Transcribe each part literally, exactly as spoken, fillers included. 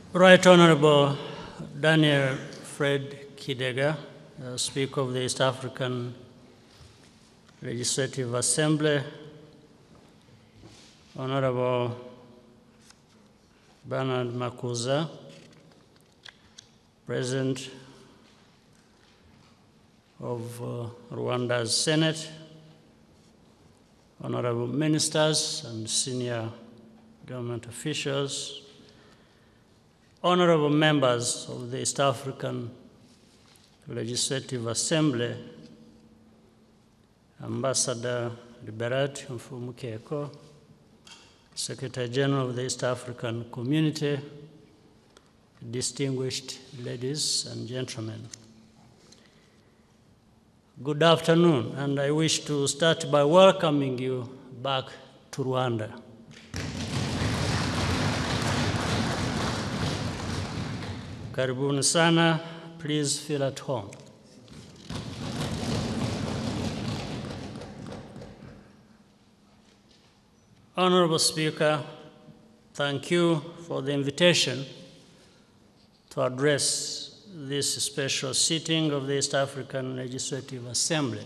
Right Honorable Daniel Fred Kidega, uh, Speaker of the East African Legislative Assembly, Honorable Bernard Makuza, President of uh, Rwanda's Senate, Honorable Ministers and senior government officials, honorable members of the East African Legislative Assembly, Ambassador Liberat Mfumukeko, Secretary General of the East African Community, distinguished ladies and gentlemen. Good afternoon, and I wish to start by welcoming you back to Rwanda. Karibuni sana, please feel at home. Honorable Speaker, thank you for the invitation to address this special sitting of the East African Legislative Assembly.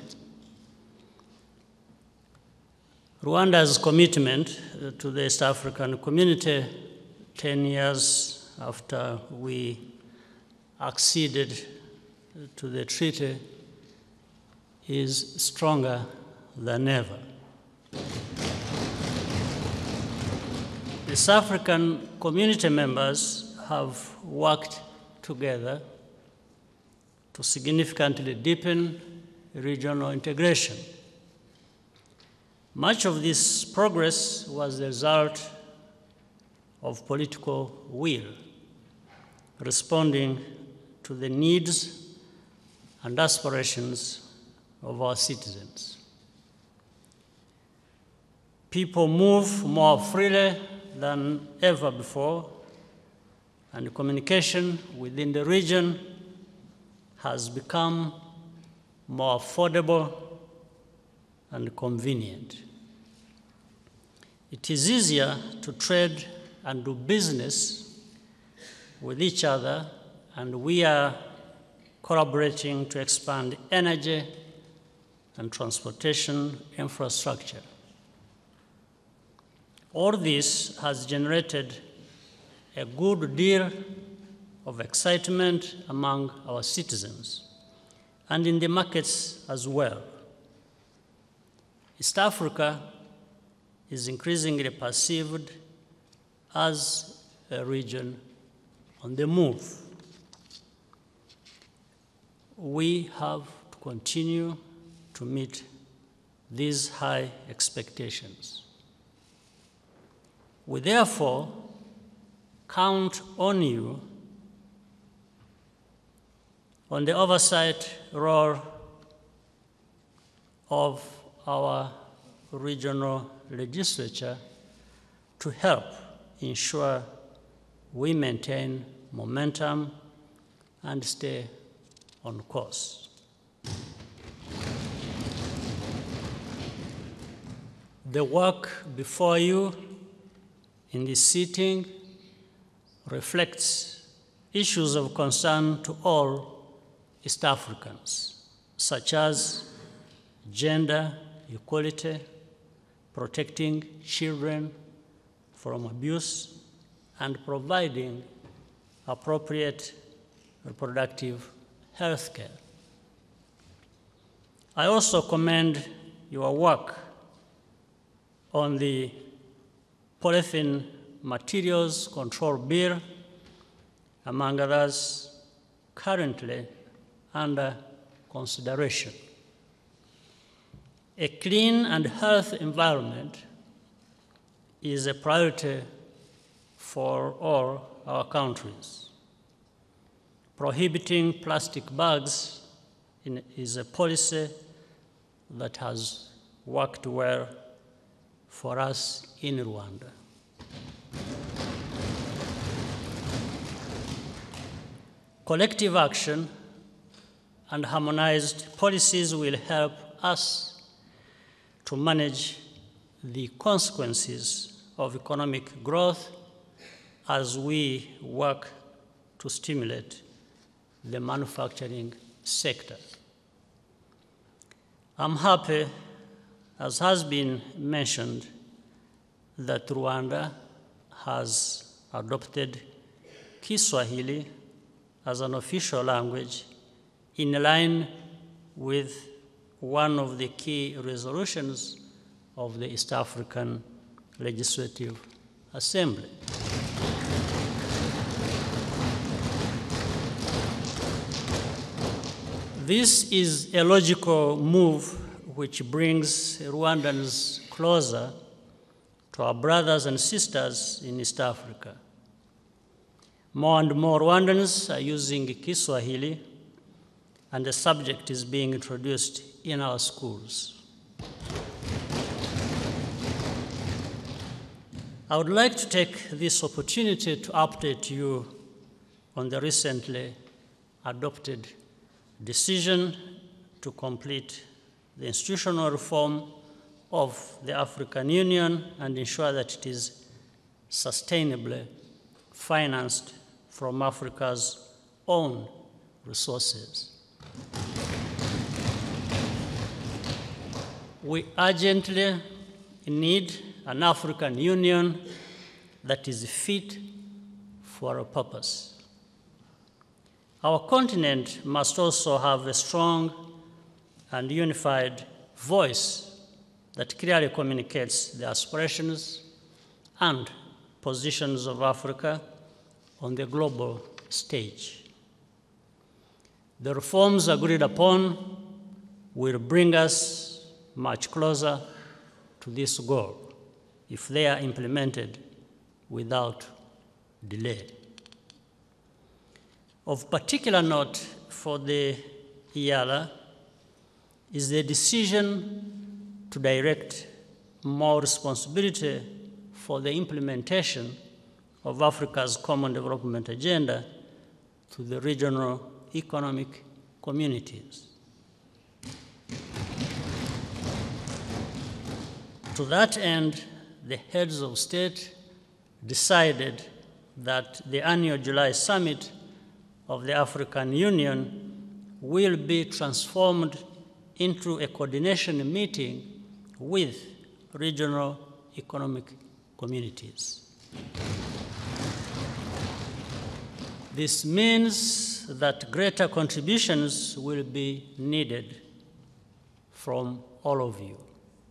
Rwanda's commitment to the East African community ten years after we acceded to the treaty is stronger than ever. East African community members have worked together to significantly deepen regional integration. Much of this progress was the result of political will, responding to the needs and aspirations of our citizens. People move more freely than ever before, and communication within the region has become more affordable and convenient. It is easier to trade and do business with each other, and we are collaborating to expand energy and transportation infrastructure. All this has generated a good deal of excitement among our citizens and in the markets as well. East Africa is increasingly perceived as a region on the move. We have to continue to meet these high expectations. We therefore count on you on the oversight role of our regional legislature to help ensure we maintain momentum and stay on course. The work before you in this sitting reflects issues of concern to all East Africans, such as gender equality, protecting children from abuse, and providing appropriate reproductive health care. I also commend your work on the Polythene Materials Control Bill, among others, currently under consideration. A clean and healthy environment is a priority for all our countries. Prohibiting plastic bags in, is a policy that has worked well for us in Rwanda. Collective action and harmonized policies will help us to manage the consequences of economic growth as we work to stimulate the manufacturing sector. I'm happy, as has been mentioned, that Rwanda has adopted Kiswahili as an official language in line with one of the key resolutions of the East African Legislative Assembly. This is a logical move which brings Rwandans closer to our brothers and sisters in East Africa. More and more Rwandans are using Kiswahili, and the subject is being introduced in our schools. I would like to take this opportunity to update you on the recently adopted decision to complete the institutional reform of the African Union and ensure that it is sustainably financed from Africa's own resources. We urgently need an African Union that is fit for a purpose. Our continent must also have a strong and unified voice that clearly communicates the aspirations and positions of Africa on the global stage. The reforms agreed upon will bring us much closer to this goal if they are implemented without delay. Of particular note for the E A L A is the decision to direct more responsibility for the implementation of Africa's Common Development Agenda to the regional economic communities. To that end, the heads of state decided that the annual July summit of the African Union will be transformed into a coordination meeting with regional economic communities. This means that greater contributions will be needed from all of you.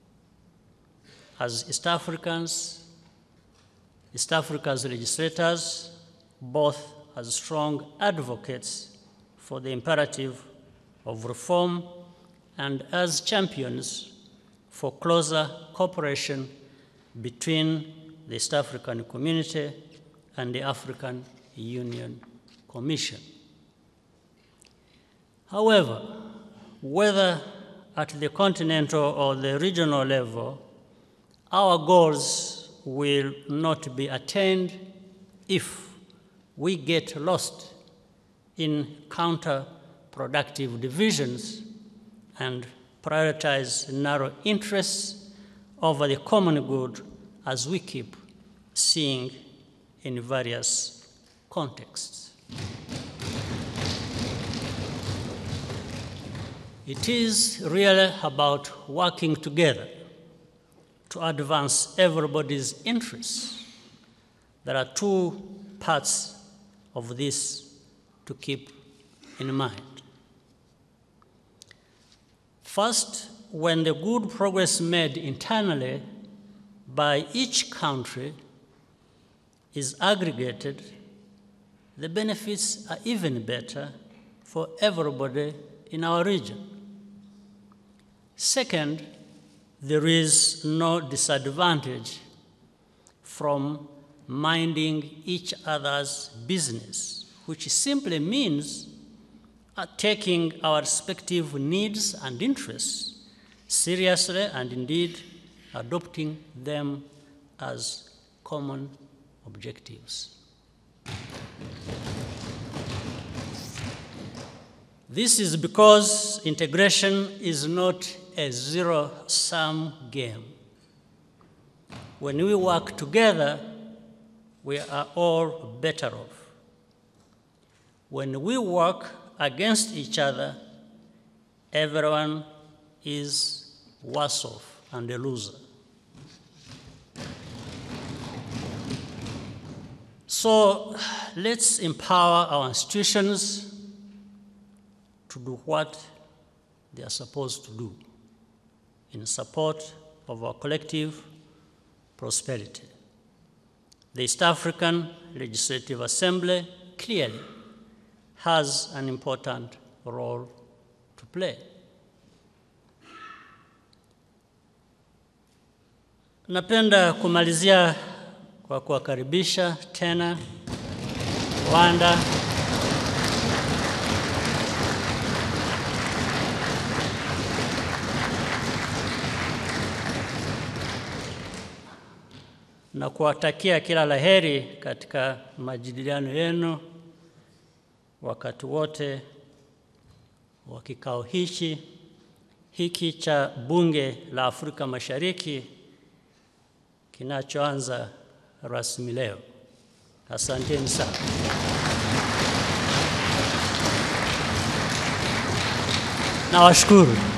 As East Africans, East Africa's legislators, both as strong advocates for the imperative of reform and as champions for closer cooperation between the East African community and the African Union Commission. However, whether at the continental or the regional level, our goals will not be attained if we get lost in counterproductive divisions and prioritize narrow interests over the common good, as we keep seeing in various contexts. It is really about working together to advance everybody's interests. There are two parts of this to keep in mind. First, when the good progress made internally by each country is aggregated, the benefits are even better for everybody in our region. Second, there is no disadvantage from minding each other's business, which simply means uh, taking our respective needs and interests seriously and indeed adopting them as common objectives. This is because integration is not a zero-sum game. When we work together, we are all better off. When we work against each other, everyone is worse off and a loser. So let's empower our institutions to do what they are supposed to do in support of our collective prosperity. The East African Legislative Assembly clearly has an important role to play. Napenda kumalizia kwa kuwakaribisha tena Rwanda na kuwatakia kila laheri katika majadiliano yenu wakati wote wa kikao hichi hiki cha Bunge la Afrika Mashariki kinachoanza rasmi leo. Asanteni sana. Nawashukuru.